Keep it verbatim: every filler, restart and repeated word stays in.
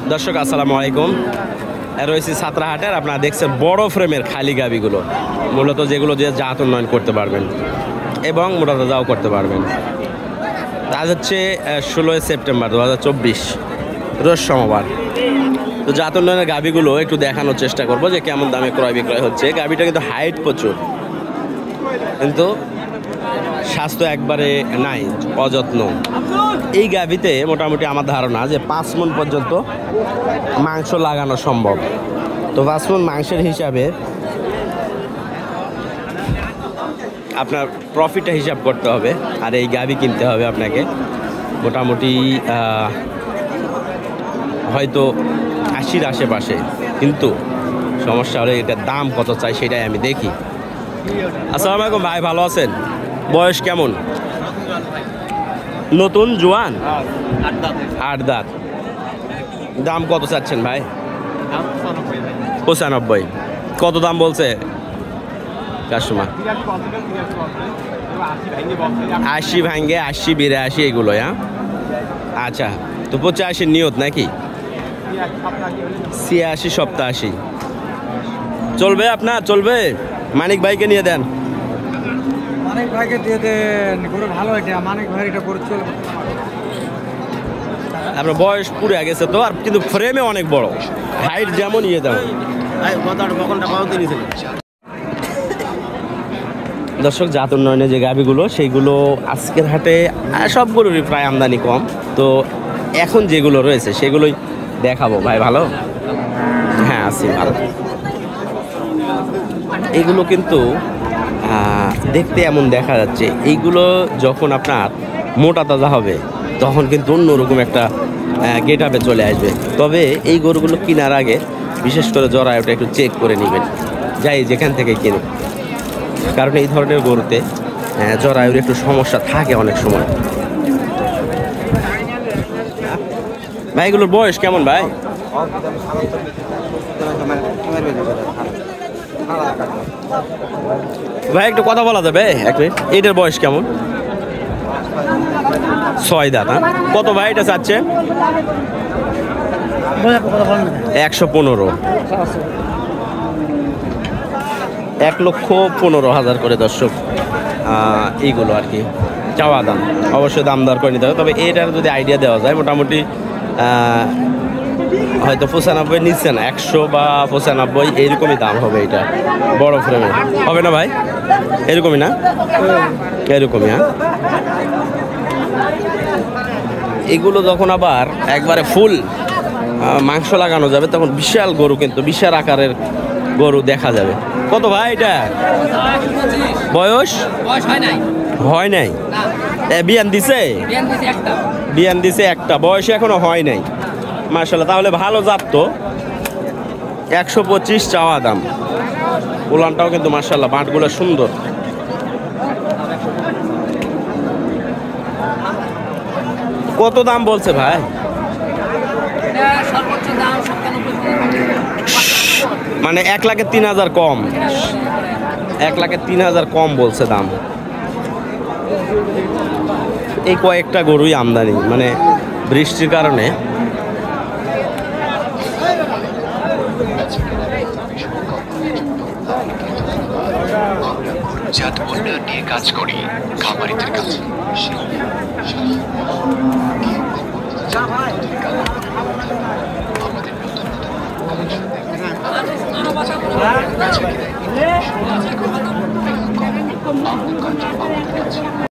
দর্শক আসসালামু আলাইকুম। রয়েছি সাতরাহাটের, আপনারা দেখছেন বড় ফ্রেমের খালি গাবিগুলো, মূলত যেগুলো দিয়ে জাত উন্নয়ন করতে পারবেন এবং মোটা তাজাও করতে পারবেন। আজ হচ্ছে ষোলোই সেপ্টেম্বর দু হাজার চব্বিশ, রোজ সোমবার। তো জাত উন্নয়নের গাবিগুলো একটু দেখানোর চেষ্টা করবো যে কেমন দামে ক্রয় বিক্রয় হচ্ছে। গাবিটা কিন্তু হাইট প্রচুর, কিন্তু স্বাস্থ্য একবারে নাই, অযত্ন। এই গাভিতে মোটামুটি আমার ধারণা যে পাঁচ মণ পর্যন্ত মাংস লাগানো সম্ভব। তো পাঁচ মণ মাংসের হিসাবে আপনার প্রফিটটা হিসাব করতে হবে, আর এই গাভি কিনতে হবে আপনাকে মোটামুটি হয়তো আশির আশেপাশে। কিন্তু সমস্যা হলে এটার দাম কত চাই সেটাই আমি দেখি। আসসালামু আলাইকুম ভাই, ভালো আছেন? বয়স কেমন? নতুন জোয়ান, আট দাঁত। দাম কত চাচ্ছেন ভাই? পঁচানব্বই। কত দাম বলছে কাস্টমার? আশি ভাঙ্গে, আশি বিরাশি এগুলো। হ্যাঁ আচ্ছা, তো পঁচাশির নিয়ত নাকি? ছিয়াশি সপ্তাশি চলবে আপনার? চলবে? মানিক ভাইকে নিয়ে দেন। মানিক ভাইকে দিয়ে দেন, গরু ভালো এটা। মানিক ভাই এটা গরু চলবে। আপনার বয়স পুরে গেছে তো, আর কিন্তু ফ্রেমে অনেক বড়, হাইট যেমন ইয়ে তেমন। দর্শক, জাত উন্নয়নে যে গাভিগুলো সেইগুলো আজকের হাটে সবগুলোরই প্রায় আমদানি কম। তো এখন যেগুলো রয়েছে সেগুলোই দেখাবো। ভাই ভালো? হ্যাঁ আছি ভালো। এগুলো কিন্তু দেখতে এমন দেখা যাচ্ছে, এইগুলো যখন আপনার মোটা তাজা হবে তখন কিন্তু অন্যরকম একটা গেট আপে চলে আসবে। তবে এই গরুগুলো কেনার আগে বিশেষ করে জরায়ুটা একটু চেক করে নেবেন, যাই যেখান থেকে কিনুন, কারণ এই ধরনের গরুতে জরায়ুর একটু সমস্যা থাকে অনেক সময়। ভাই এগুলোর বয়স কেমন ভাই? ভাই একটু কথা বলা যাবে এক মিনিট? এইটার বয়স কেমন? ছয় দাঁত। কত ভাই এটা চাচ্ছে? একশো পনেরো। এক লক্ষ পনেরো হাজার করে দর্শক এইগুলো আর কি চাওয়া দাম। অবশ্যই দাম দর করে নিতে হবে। তবে এটার যদি আইডিয়া দেওয়া যায় মোটামুটি হয়তো পঁচানব্বই নিচ্ছে না, একশো বা পঁচানব্বই এইরকমই দাম হবে। এটা বড় ফ্রেমে হবে না ভাই? এরকমই না? এরকমই। হ্যাঁ, এগুলো যখন আবার একবারে ফুল মাংস লাগানো যাবে তখন বিশাল গরু, কিন্তু বিশাল আকারের গরু দেখা যাবে। কত ভাই এটা বয়স? হয় নাই। বিয়ান দিছে? বিয়ান দিছে একটা, বয়স এখনো হয় নাই। মাশাআল্লাহ, তাহলে ভালো জাত তো। একশো পঁচিশ চাওয়া দাম। উলানটাও কিন্তু মাশাআল্লাহ, বাঁটগুলো সুন্দর। কত দাম বলছে ভাই? মানে এক লাখের তিন হাজার কম, এক লাখের তিন হাজার কম বলছে দাম। এই কয়েকটা গরুই আমদানি, মানে বৃষ্টির কারণে। জাত উন্নয়ন নিয়ে কাজ করি খামারিদের কাছে। আমাদের নতুন